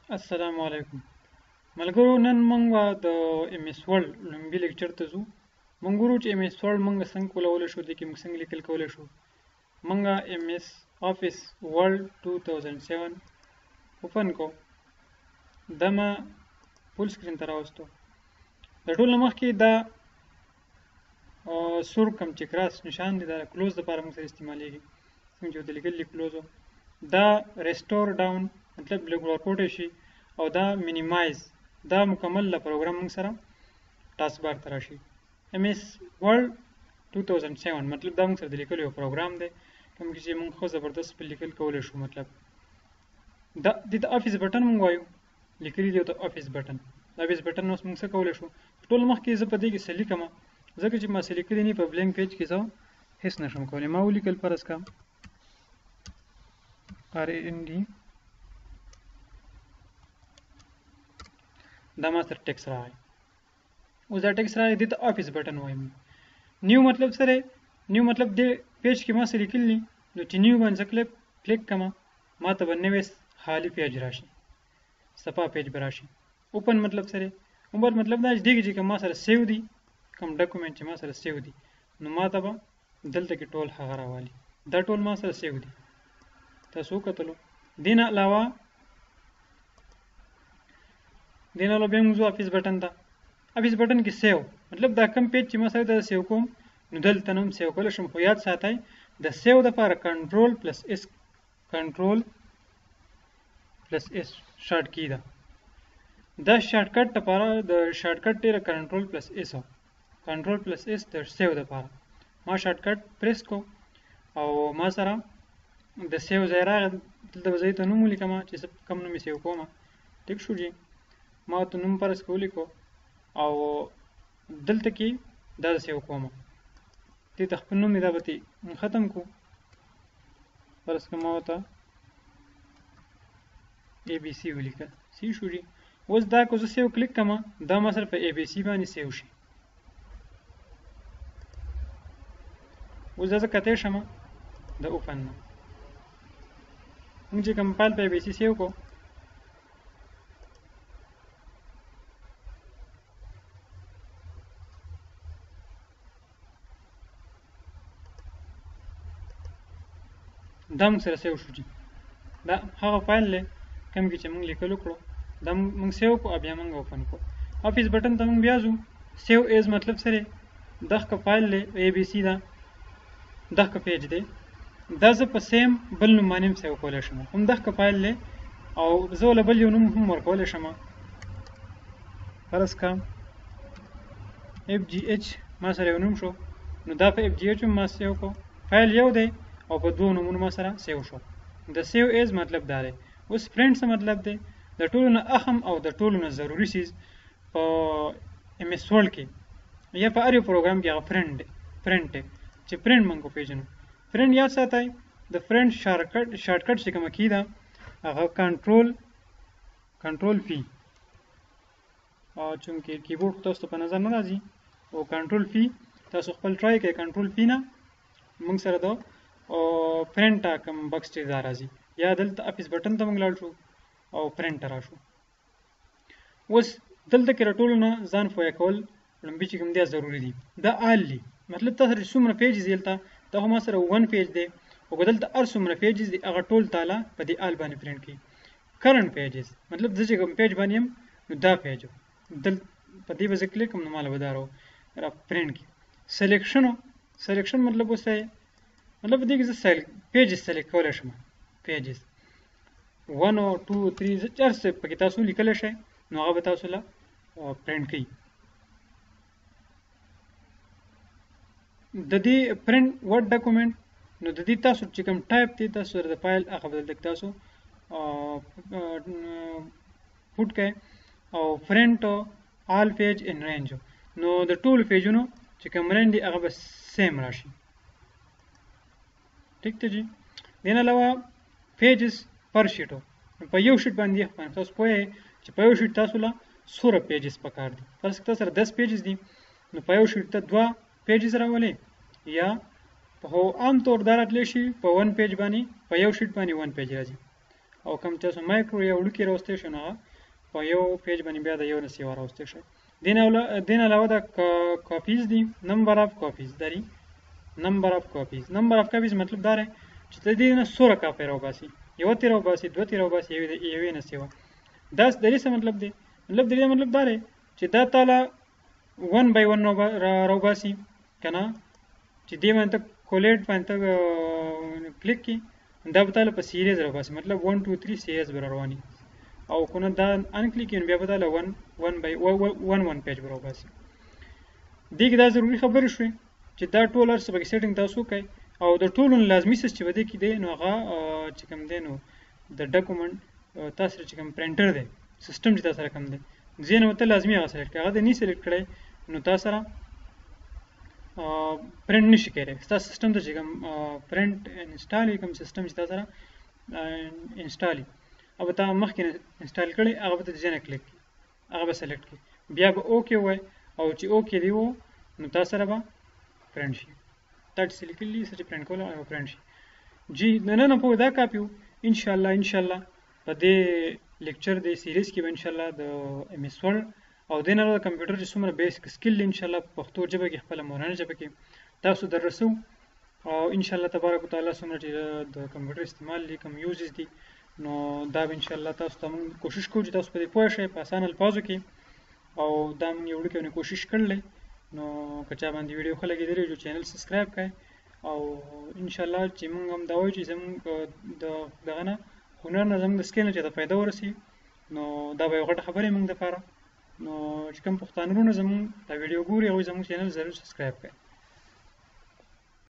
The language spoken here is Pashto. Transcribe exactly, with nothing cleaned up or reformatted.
السلام علیکم ملګرو نن موږ د ایم اس ورډ لومبي لیکچر ته ځو موږ ګورو چې ایم اس ورډ موږ څنګه کولای شو د کې موږ څنګه لیکل کولای شو موږ ایم اس افیس ورډ two thousand seven اوپن کو دمه فول سکرین ته راوستو د ټول مخکې دا سور کم چې کراس نشان دی دا کلوز لپاره موږ سره استعمالیږي څنګه چې د لیکل کلوزو دا ریسټور ډاون مطلب لږ ورپورټ شي او دا مینیمایز دا مکمل له پروګرام موږ سره ټاسک بار ته راشي ایم اس ورډ two thousand seven مطلب دا موږ سره د لیکلو یو پروګرام دی کوم چې موږ خو زبردست په لیکل کولی شو مطلب دا د افیس بټن موږ وایو لیکلي دی د افیس بټن د افیس بټن اوس موږ څه کولی شو ټول مخکې زه په دې کې څه لیکم ځکه چې ما څه لیکلي نه په بلینک پیج کې زه هېڅ نشم کولی ما ولیکل فرض کړه آر ان ډي دا ما سره ټیکس راغی اوس دا ټیکس راغی دې ته افیس بټن وایم نیو مطلب سره نیو مطلب دې پیج کې ما څه لیکلي نو چې نیو باندې کلیک کلیک کړم ما ته به نوی خالي پیج راشي صفا پیج به راشي اوپن مطلب سره اوپن مطلب دا چې دې چې ما سره سیو دي کوم ډاکومنټ چې ما سره سیو دي نو ما ته به دلته کې ټول هغه راوالي دا ټول ما سره سیو دي تاسو وکتلو دې نه علاوه دې نه علاوه بیا موږ ځو افیس بټن ته افیس بټن کې سیو مطلب دا کم پیج چې ما سره دا سیو کوم نو دلته نوم سیو کولی شم خو یاد ساتئ د سیو دپاره کنټرول پلس اس کنټرول پلس اس شارټ کی ده دا شارټ کټ لپاره د شارټ کټ ډیره کنټرول پلس اس او کنټرول پلس اس د سیو لپاره ما شارټ کټ پریس کو او ما سره د سیو ځای راغی دلته به زه ته نوم ولیکم چې زه کوم نوم یې سیو کوم ټیک شو جي ما ته نوم فرض که ولیکو او دلته کې دا سیو کوم دې ته خپل نوم یې دا به ختم کو فرض که ما ورته اے بي سي ولیکل سی شو جي اوس دا که زه سیو کلیک کړم دا ما سره په اے بي سي باندې سیو شي اوس دا زه کتی شم د اوپن نه موږ چې کمپایل په اے بي سي سیو کو دا موږ سره سیو شو جي دا هغه فایل دی کوم کې چې موږ لیکل وکړو دا موږ سیو کو بیا موږ اوپن کو افیس بټن ته موږ بیا ځو سیو ایز مطلب سره دغه فایل دی اے بي سي دا دغه پیج دی دا زه په سیم بل نوم باندې هم سیو کولی شم هم دغه فایل دی او زه له بل یو نوم هم ورکولی شم فرض کړه اف جي ایچ ما سره یو نوم شو نو دا په اف جي ایچ هم ما سیو کو فایل یو دی او په دوه نومونو ما سره سیو شو د سیو ایز مطلب دا دی اوس فرینډ څه مطلب دی د ټولو نه اهم او د ټولو نه ضروري څیز په ایم اس ورډ کې یا په هر یو پروګرام کې هغه فرینډ دی فرینډ دی چې فرینډ موږ وپېژنو فرینډ یاد ساتئ د فرینډ شارټکټ شارټکټ چې کومه کی ده هغه کنټرول کنټرول پی او چونکې کیبورډ تاسو په نظر نه راځي او کنټرول پی تاسو خپل ټرای کړئ کنټرول پی نه موږ سره دا او فرینډ ټاکم بکس چې دا راځي یا دلته افیس بټن ته موږ لاړ شو او فرینډ ته راشو اوس دلته کې راټولو نه ځان فویا کول لومبي چې کوم دی ضروري دي دا آل دي مطلب تاسو سره څومره پیجز دلته دا هم سره ون پیج دی او دلته هر څومره پیجز دي هغه ټول تاله په دې آل باندې پرینټ کړي کرنٹ پیجز مطلب د چې کوم پیج باندې هم نو دا پیج دل په دې به کلیک کوم نو مال ودارو را پرینټ کړي سلیکشن سلیکشن مطلب وسه مطلب دې کې زه پیجز سلیکټ کولی شم پیجز ون او ټو تھری چار څه پکې تاسو لیکلی شئ نو هغه به تاسو له پرینټ کوي د دې پرینټ ورډ ډاکومنټ نو د دې تاسو چې کوم ټایپ دی تاسو د فایل هغه بدل تاسو پوټ کړئ او پرینټ آل پیج ان رینج نو د ټولو پیجونو چې کوم رینج دی هغه به سیم راشي ٹھیک ته جی دې نه علاوه پیجز پر شیټو په یو شیټ باندې تاسو پوهیږئ چې په یو شیټ تاسو له څومره پیجز پکار دي فرض کړه سره دس پیجز دي نو په یو شیټ ته دوه پیجز راولئ یا په عام طور دا راتلی شي په ون پیج باندې په یو شیټ باندې ون پیج راځي او کوم تاسو مایکرو یا وړوکی راوستی شو نو هغه په یو پیج باندې بیا د یو نه سیوا راوستی شي. دین علاوه د کاپیز دي، نمبر اف کاپیز داري، نمبر اف کاپیز نمبر اف کاپیز مطلب دا دی چې د دې نه سوره کاپي راوباسي، یوه ترې راوباسي، دوه ترې راوباسي، یوې نه سیوا. دا د دې څه مطلب دی؟ مطلب د دې مطلب دا دی چې دا تاله ون بای ون راوباسي که نه، چې دې باندې ته کولیټ باندې ته کلیک کړي دا به تاله په سیریز راوباسي، مطلب ون ټو تھری سیریز به رواني، او که نه دا ان کلیک کړي بیا به تاله ون ون بای ون ون پیج به راوباسي. دې کې دا ضروري خبرې شوې چې دا ټول هر څه پکې سیټینګ تاسو وکړئ، او د ټولو لازمي څه چې په دې کې دی نو هغه چې کوم دی نو د ډاکومنټ تاسو سره چې کوم پرنټر دی سیسټم چې تاسو سره کوم دی ځینې ورته لازمي هغه سلیکټ کړئ، هغه دې نه سلیکټ کړئ نو تاسو سره پرنټ نشي کېدی. ستاسو سیسټم ته چې کوم پرنټ انسټال وي، کوم سیسټم چې تاسو سره انسټال وي او به تا مخکې انسټال کړی هغه به ته ځینې کلیک کړي، هغه به سلیکټ کړي، بیا به اوکې ووایي، او چې اوکې دی و نو تاسو سره به پرنټ شي. دا چې لیکلي څه چې پرنټ کول هغه پرنټ شي. جی د نن پورې دا کاپي و. انشاءالله انشاءالله په دې لیکچر د سیریز کې به انشاءالله د ایم ایس ورډ او د نه د کمپیوټر چې څومره بیسک سکل دی انشاءالله په پښتو ژبه کې خپله مورنۍ ژبه کې تاسو در رسو، او انشاءالله تبارک وتعالی څومره چې د کمپیوټر استعمال دي کوم یوزز دي نو دا به انشاءالله تاسو ته موږ کوشش کوو چې تاسو په دې پوه شئ په اسان الفاظو کې، او دا موږ یو وړوکی کوشش کړلی. نو که چا باندې ویډیو ښه لګېدلی جو چینل سبسکرایب کړئ، او انشاءالله چې موږ هم دا وایو چې زموږ د دغه نه هنر نه زموږ د سکل نه چې ته فایده ورسي نو دا به یو غټه خبرې موږ دپاره. نو چې کوم پښتانه وروڼه زموږ دا ویډیو ګوري هغوی زموږ چینل ضرور سبسکرایب کړئ.